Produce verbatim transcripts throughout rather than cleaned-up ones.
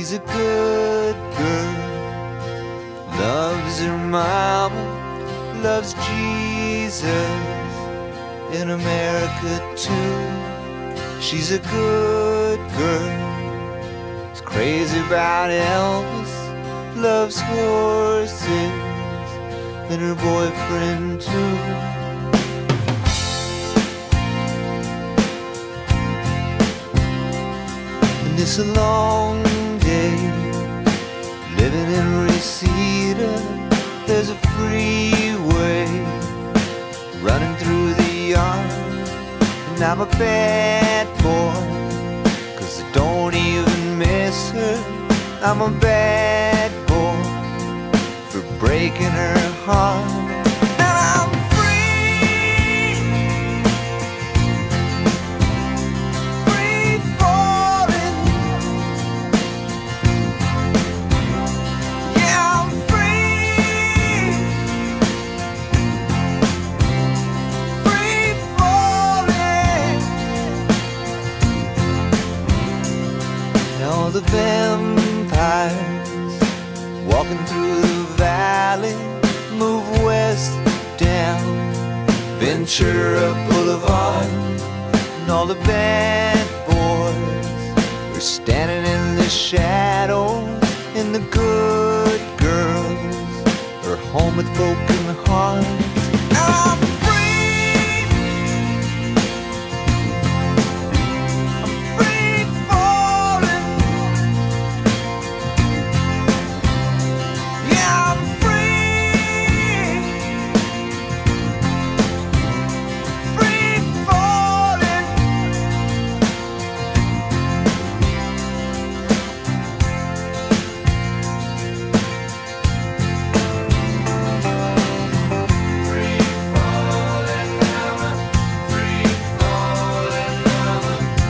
She's a good girl, loves her mama, loves Jesus, in America too. She's a good girl, is crazy about Elvis, loves horses, and her boyfriend too. And it's a long day living in Reseda. There's a freeway running through the yard, and I'm a bad boy, 'cause I don't even miss her. I'm a bad boy for breaking her heart. And I'm free, free falling. Yeah, I'm free, free falling. Now the vampires walking through the valley move west down Ventura Boulevard, and all the bad boys are standing in the shadows, and the good girls are home with broken hearts. I'm free, I'm free falling. Yeah, I'm free, free falling. Free falling now, free falling now.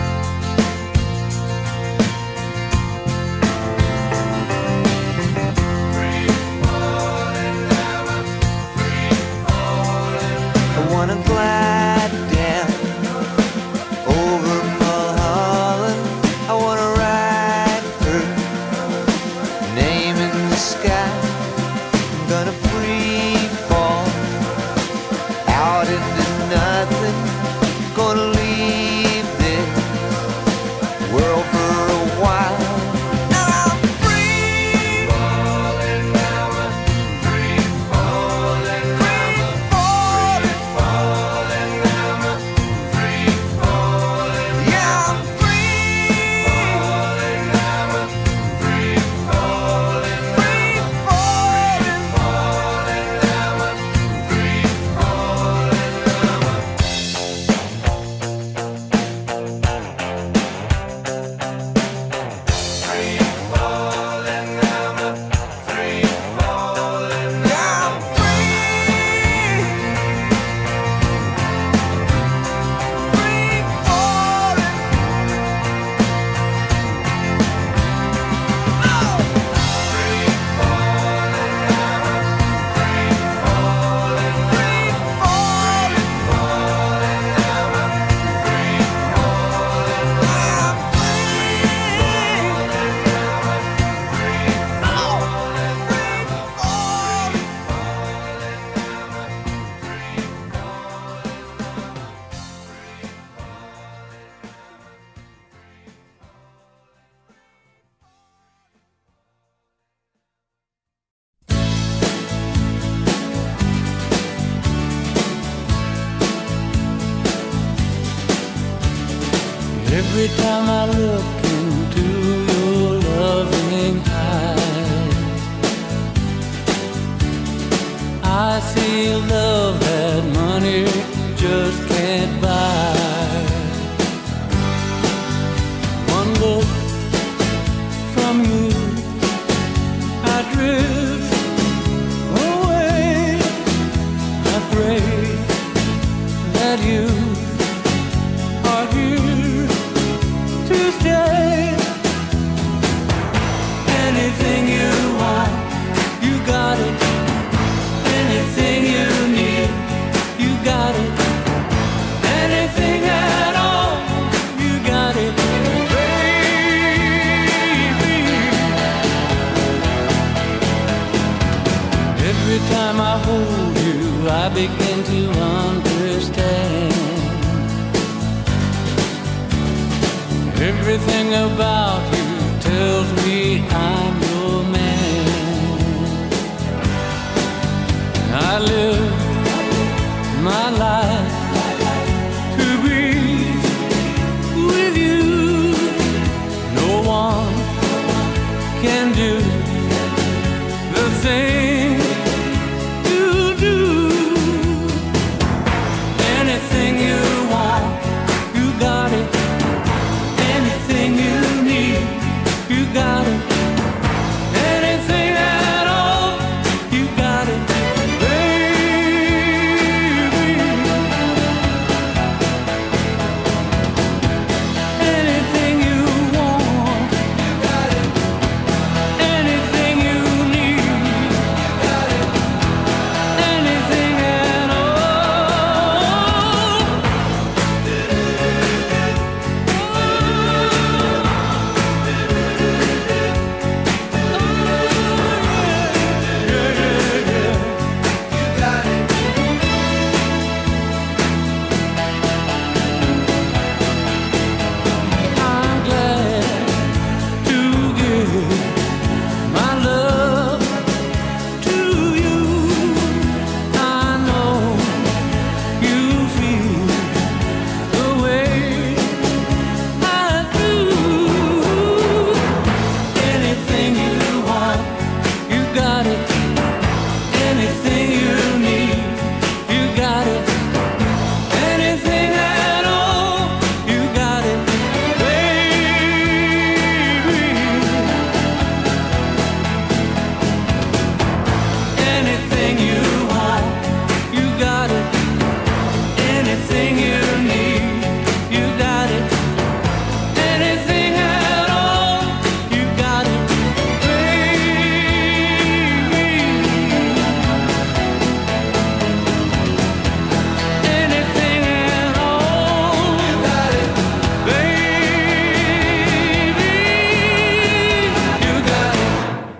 Free falling now, free falling. I wanna glide down over Mulholland. I wanna write her name in the sky. I'm gonna free fall out into nothing. Gonna leave this world for a while. And I'm free falling now, free falling, free falling, falling now, free falling. Yeah, I'm free falling now, free falling, free falling, falling now, free falling now. Free falling now, free falling. Yeah, I'm free, free falling. Oh! Free falling now, free falling, free falling, falling now, free falling. Yeah, I'm Every time I look into your loving eyes, I see love that money just can't buy. One look from you, I drift away. I pray that you are here to stay. Anything you want, you got it. Anything you need, you got it. Anything Every time I hold you, I begin to understand. Everything about you tells me I'm your man. I live my life to be with you. No one can do the thing you do. Anything you want, you got it. Anything you need, you got it. Anything at all, you got it, baby. Anything you want, you got it. Anything you need, you got it. Anything at all. I'm glad to give my love to you. I know you feel the way I do. Anything you want, you got it. Anything you need, you got it. Anything at all, you got it, baby. Anything you want, you got it. Anything you need, you got it. Anything at all, you got it, baby. Anything at all, you got it, baby. You got it.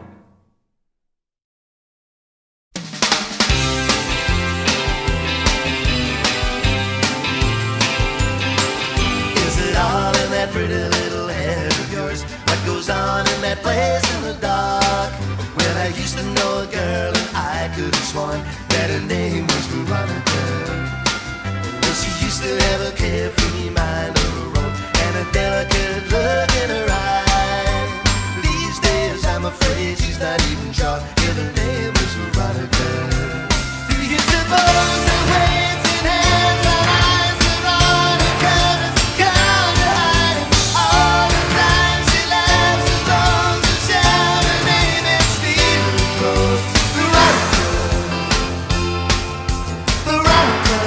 Is it all in that pretty little head of yours? What goes on in that place in the dark? Well, I used to know a girl and I could have sworn that her name was Veronica. Well, she used to have a carefree mind of her own and a delicate look in her eye. These days I'm afraid she's not even sure if her name is Veronica. Do you suppose that waves in hands are eyes Veronica's gone to hide? All the time she laughs as long as shout her name and steal her clothes. Veronica, Veronica.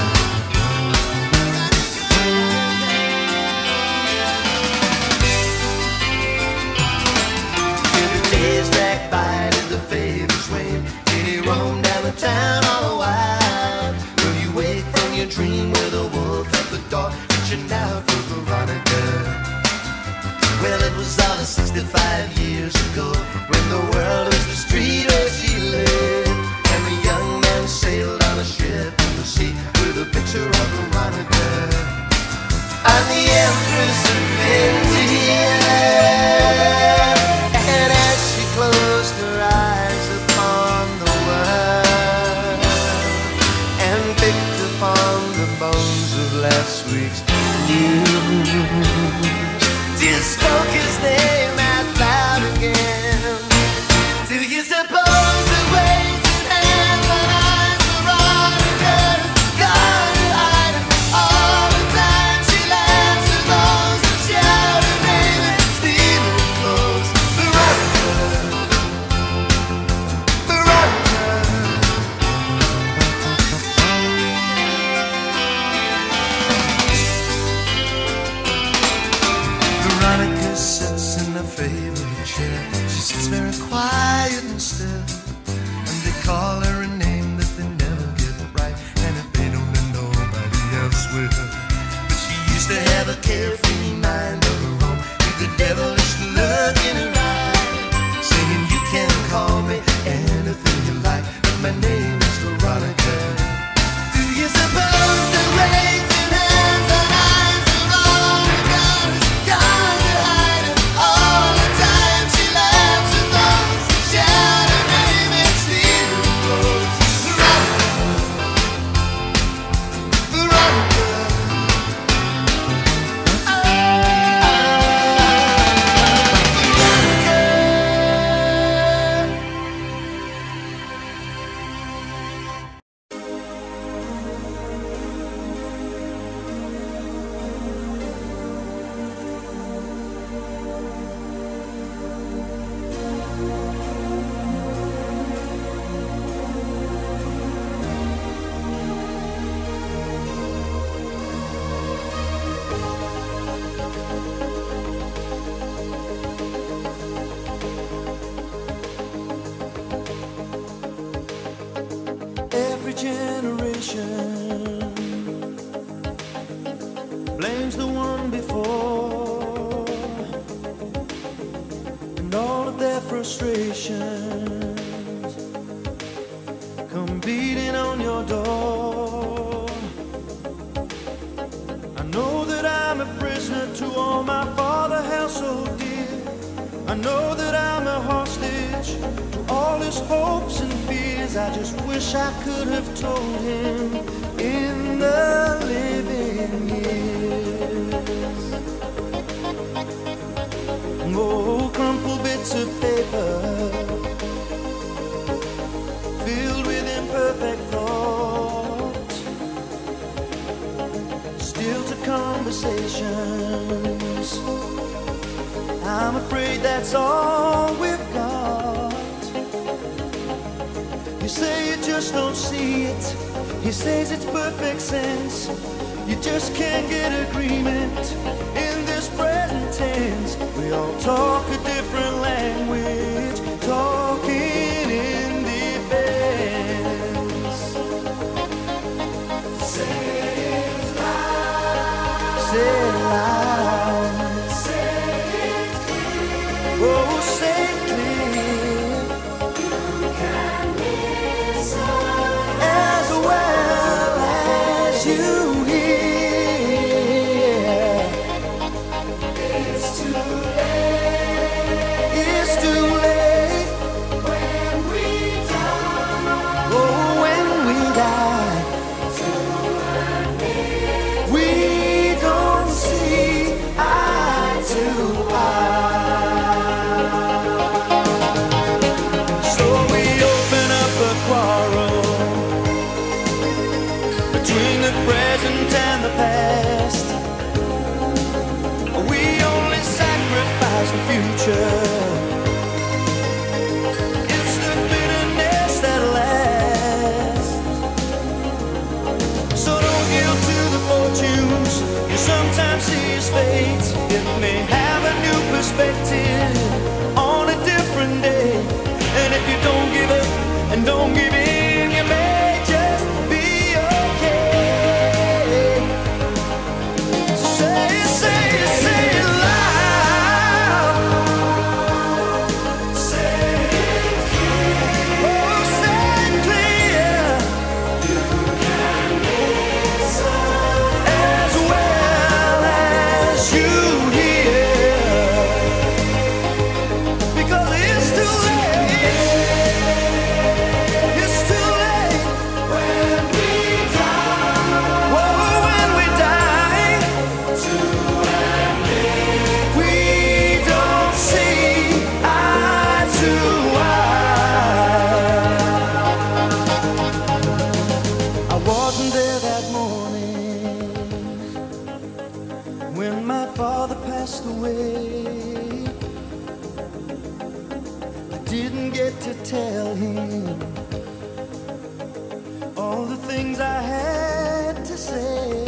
Till the days drag by and the favors wane, and he roamed down the town all the while. Will you wake from your dream with a wolf at the door, reaching out for Veronica? Well, it was all sixty-five years ago, when the world was the street where she lived, and the young man sailed on a ship in the sea with a picture of Veronica. I'm the Empress of India, and as she closed her eyes upon the world and picked upon the bones of last week's news, just spoke his name out loud again. Do you suppose the waves and hands and eyes Veronica gone to hide? All the time she laughs as long as shout her name and steal her clothes. Veronica, Veronica. every generation blames the one before, and all of their frustrations come beating on your door. I know that I'm a prisoner to all my father held so dear. I know that I'm a hostage to all his hopes and fears. I just wish I could have told him in the living years. Oh, crumpled bits of paper filled with imperfect thoughts, still to conversations. I'm afraid that's all we've got. You say you just don't see it. He says it's perfect sense. You just can't get agreement in this present tense. We all talk a different language, talking in defense. Say it loud. Say it loud. Oh, say it clear. You can listen as well as you hear. It's too late. It's too late when we die. Oh, when we die. We don't see eye to eye. Present and the past, we only sacrifice the future. It's the bitterness that lasts. So don't yield to the fortunes you sometimes see as fate. It may have a new perspective on a different day. And if you don't give up and don't give in, you may just be okay. When my father passed away, I didn't get to tell him all the things I had to say.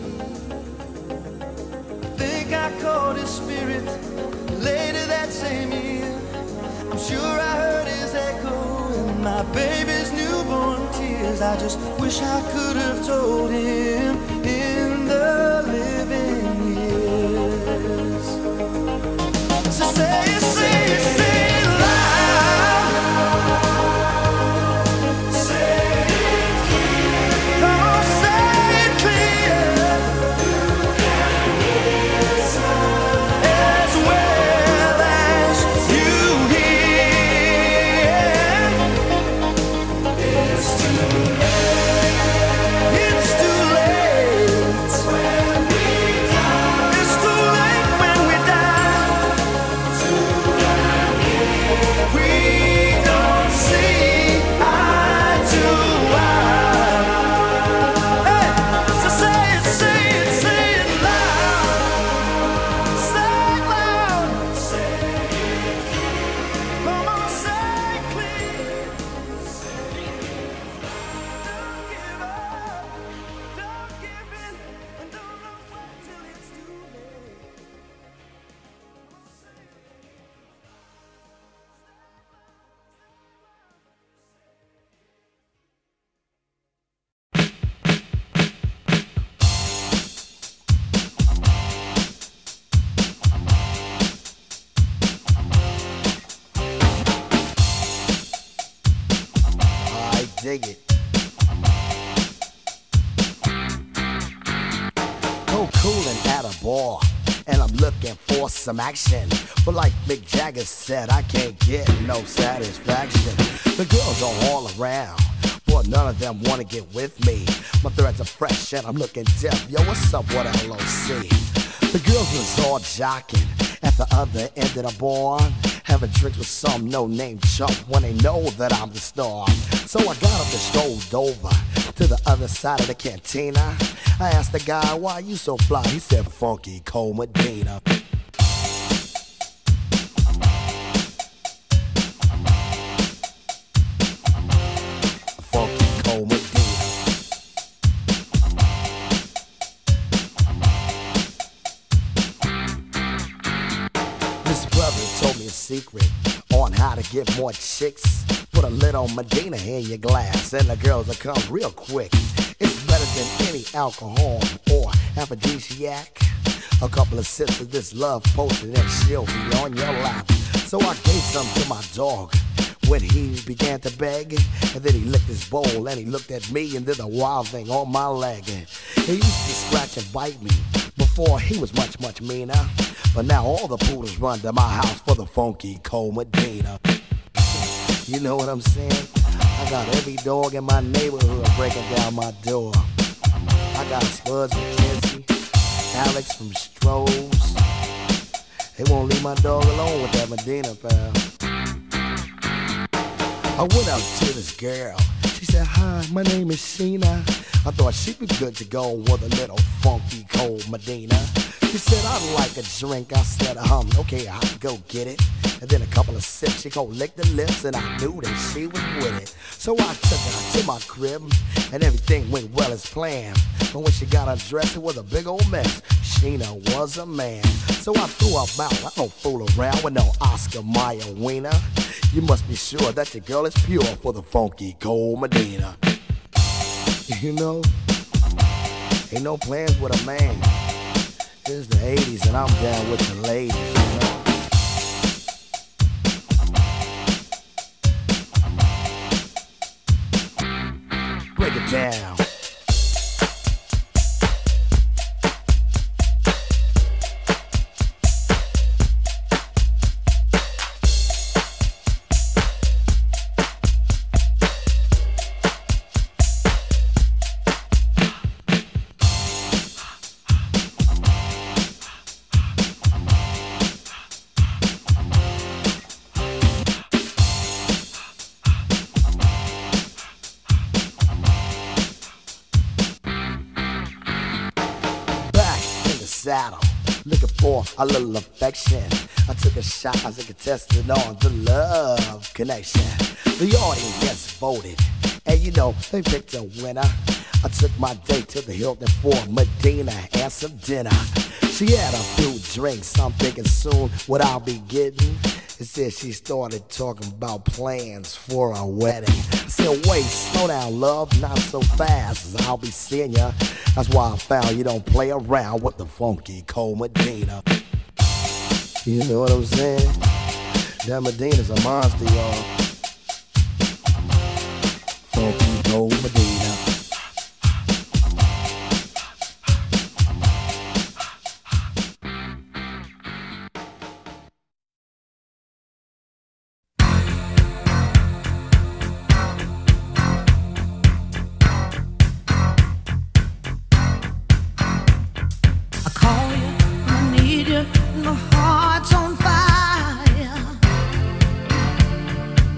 I think I caught his spirit later that same year. I'm sure I heard his echo in my baby's newborn tears. I just wish I could have told him in the living years. So say it, say it, say it loud. Say it clear. Oh, say it clear. You can listen as well as you hear. It's too late. It's too late when we die. It's too late when we die. Too dig it. Go coolin' at a bar, and I'm looking for some action. But like Mick Jagger said, I can't get no satisfaction. The girls are all around, but none of them wanna get with me. My threads are fresh and I'm looking deaf. Yo, what's up with L O C? The girls was all jocking at the other end of the bar, having drinks with some no-name chump when they know that I'm the star. So I got up and strolled over to the other side of the cantina. I asked the guy, why you so fly? He said, Funky Cole Medina. Funky Cole Medina. This brother told me a secret on how to get more chicks. Put a little Medina in your glass and the girls will come real quick. It's better than any alcohol or aphrodisiac. A couple of sips of this love potion and she'll be on your lap. So I gave some to my dog when he began to beg. And then he licked his bowl and he looked at me and did a wild thing on my leg. He used to scratch and bite me before he was much, much meaner. But now all the poodles run to my house for the Funky Cole Medina. You know what I'm saying? I got every dog in my neighborhood breaking down my door. I got Spuds McKenzie, Alex from Stroh's. They won't leave my dog alone with that Medina, pal. I went out to this girl. She said, hi, my name is Sheena. I thought she'd be good to go with a little Funky Cole Medina. She said, I'd like a drink. I said, um, okay, I'll go get it. And then a couple of sips, she gon' lick the lips, and I knew that she was with it. So I took her to my crib, and everything went well as planned. But when she got undressed, it was a big old mess. Sheena was a man. So I threw her out. I don't fool around with no Oscar Mayer wiener. You must be sure that your girl is pure for the Funky Cole Medina. You know, ain't no plans with a man. It's the eighties and I'm down with the ladies, you know. Break it down. Saddle, looking for a little affection. I took a shot as a contestant on the love connection. The audience voted, and you know, they picked a winner. I took my date to the Hilton for Medina and some dinner. She had a few drinks, I'm thinking soon what I'll be getting. It said she started talking about plans for a wedding. I said, wait, slow down, love, not so fast, I'll be seeing ya. That's why I found you don't play around with the Funky Cole Medina. You know what I'm saying? That Medina's a monster, y'all. Funky Cole Medina. My heart's on fire.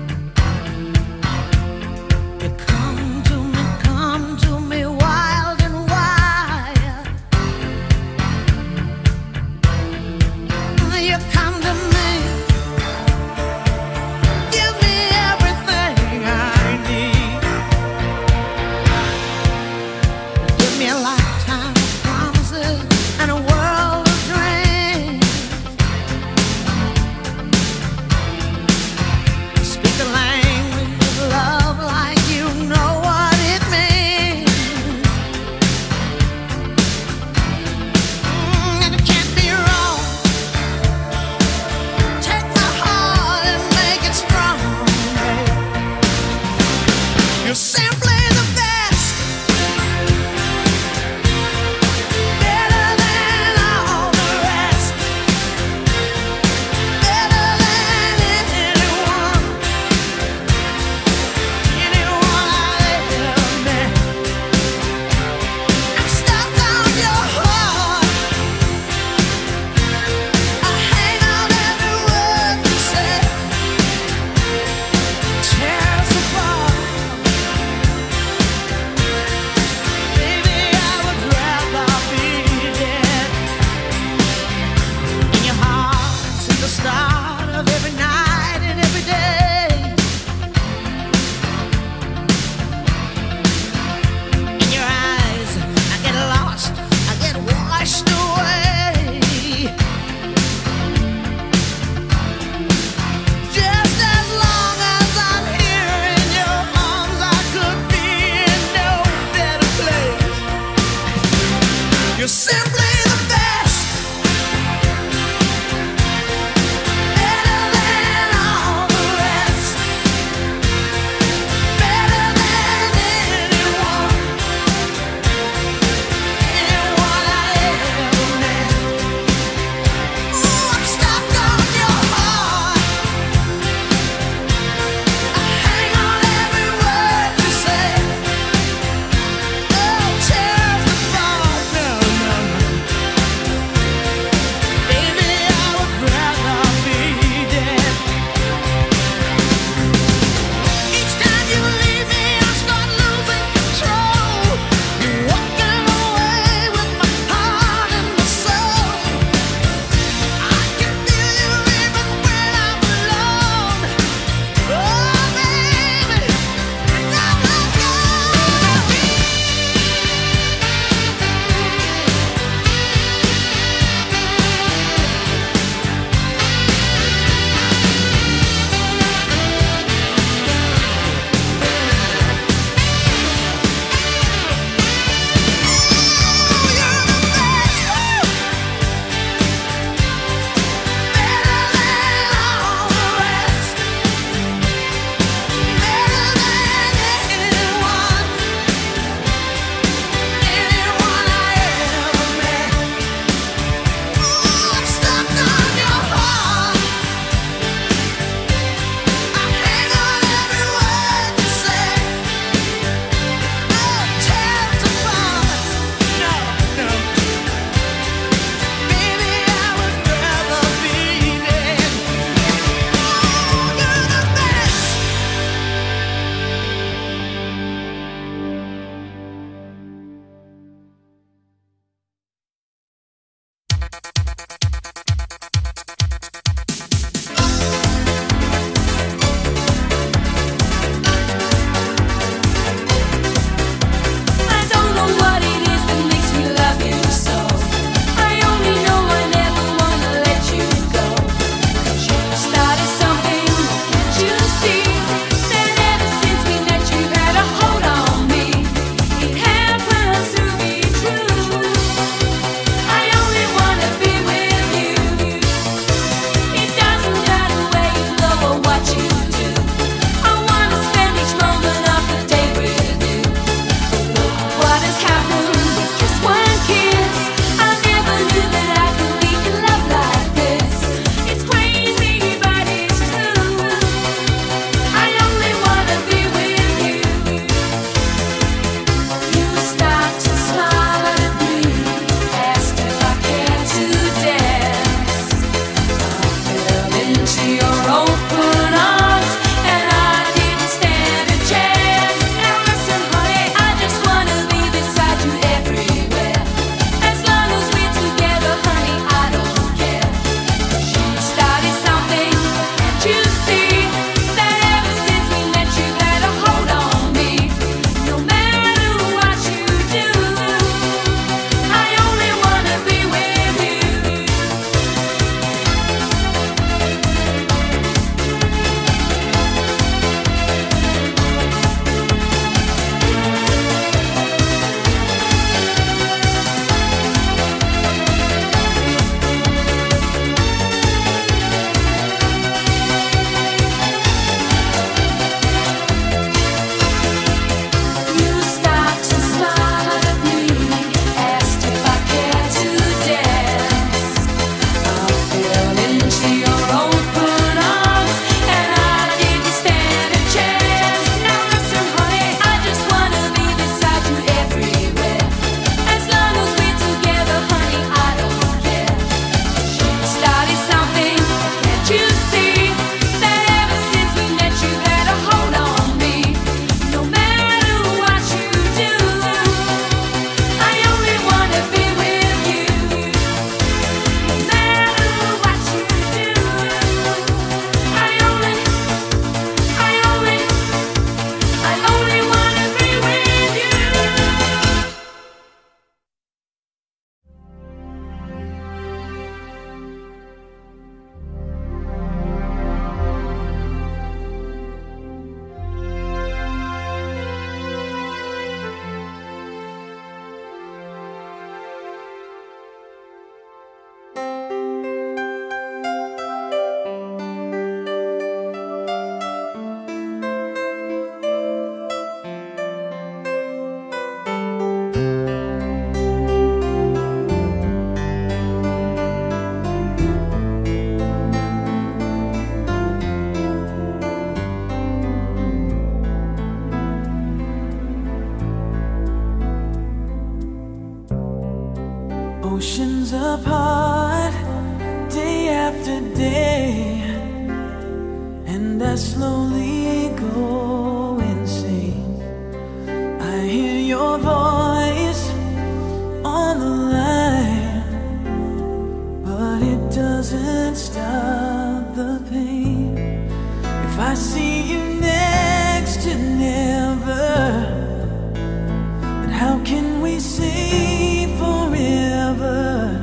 Oceans apart, day after day, and I slowly go insane. I hear your voice on the line, but it doesn't stop the pain. If I see you next to never, then how can we say forever?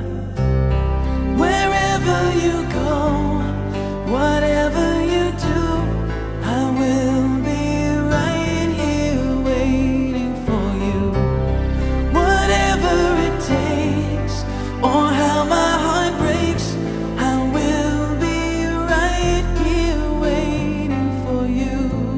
Wherever you go, whatever you do, I will be right here waiting for you. Whatever it takes, or how my heart breaks, I will be right here waiting for you.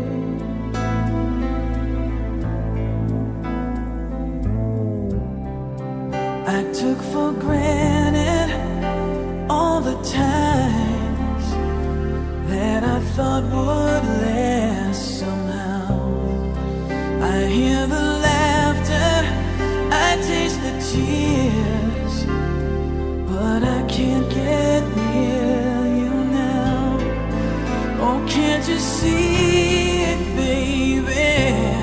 I took for granted all the times that I thought would last somehow. I hear the laughter, I taste the tears, but I can't get near you now. Oh, can't you see it, baby?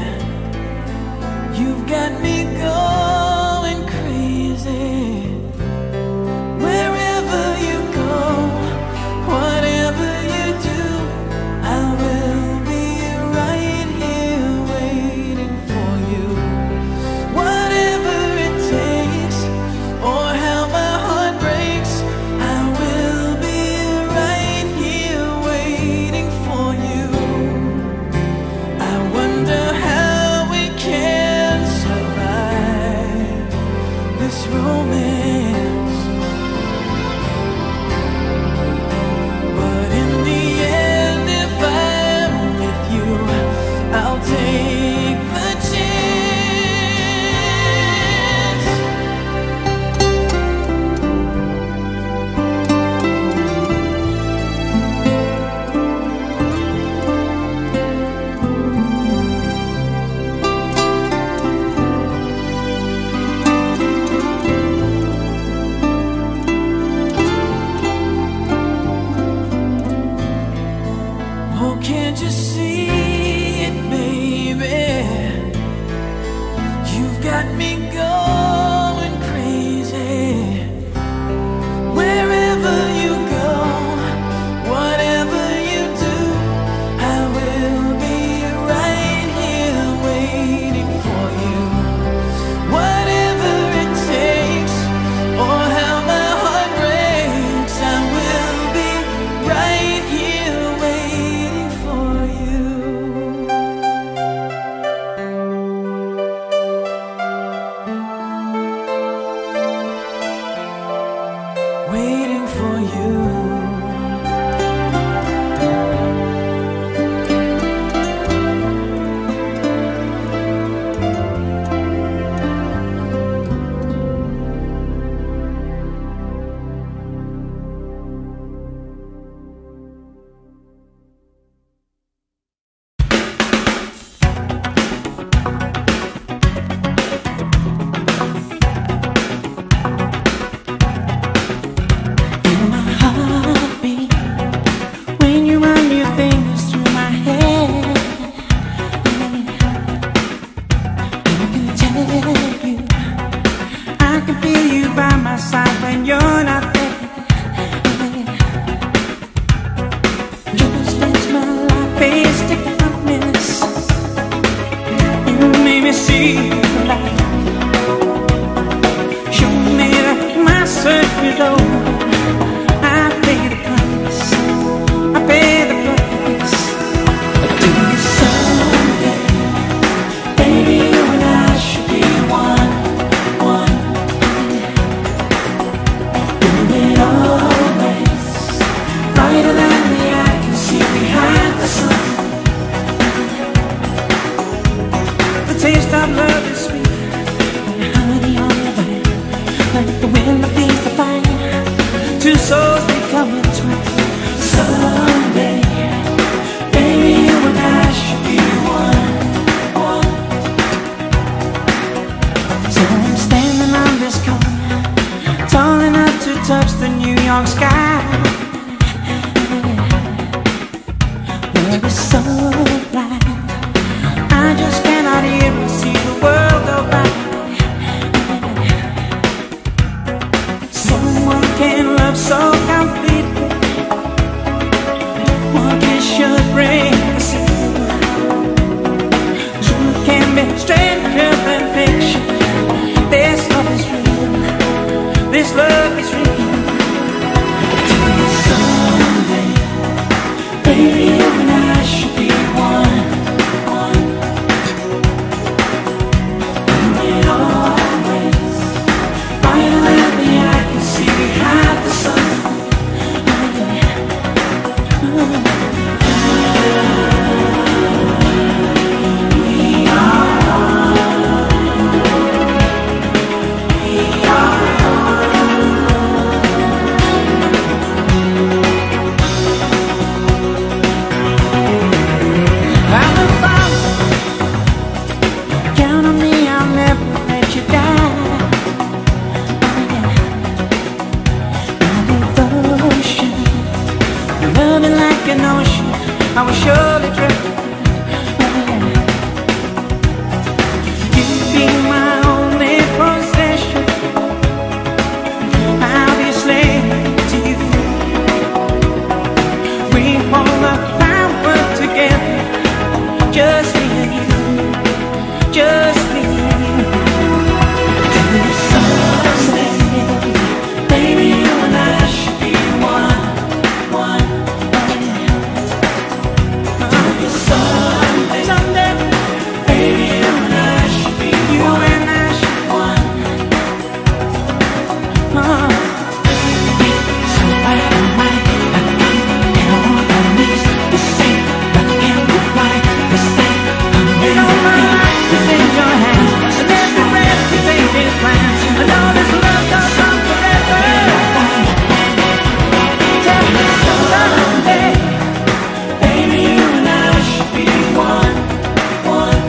You've got me going crazy. Wherever you go, whatever you do, I will be right here waiting for you. Whatever it takes, or how my heart breaks, I will be right here waiting for you. I wonder how we can survive this romance, but in the end, if I'm with you, I'll take the chance. Oh, can't you see it, baby? You've got me going crazy. Wherever you go, whatever you do, I will be right here waiting for you. Whatever it takes, or how my heart breaks, I will be right here waiting for you. Waiting for you. Heartbeat when you run your fingers through my hair. I can tell you, I can feel you by my side when you're not there. Just makes my life face to darkness. You made me see the light. Show me that my search is over. I pay the price, I pay the price. Do you someday, baby, you and I should be one, one. Do it always, brighter than the eye can see behind the sun. The taste of love is sweet, like honey on the vine, like the wind that feeds the fire. Two souls becoming twin. Someday, baby, you and I should be one, one. So I'm standing on this corner, York sky, where the sun flies. I just cannot even see the world go by. Someone can love so completely, one kiss should break the seal. Truth can be stranger than fiction. This love is real, this love is real. Someday, baby, you and I should be one, one. And it always, right around me, I can see behind the sun. I will surely drift. You'd be my only possession. I'll be a slave to you. We hold the power together, just me and you, just me and you. Till someday, baby, you and I should be one, one. Someday, someday, baby, you and I should be you one, and I should one. Oh. So I might, I might, and on my knees, the same, black and white, the same. You know my life is in your hands, and every breath you take is plans, and all this love goes on forever. Tell me someday, baby, you and I should be one, one.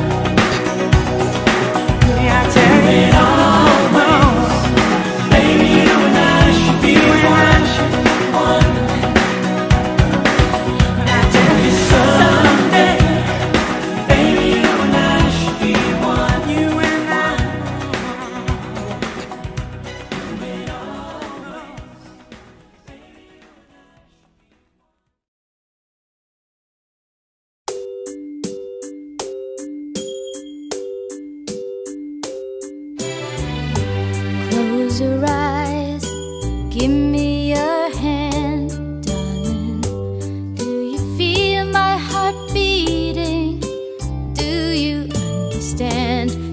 Yeah, I tell you it always, baby, you and I should be one, one. I tell you someday, baby, you and I should be one, you and I. It always. Close your eyes, give me your hand, darling. Do you feel my heart beating? Do you understand?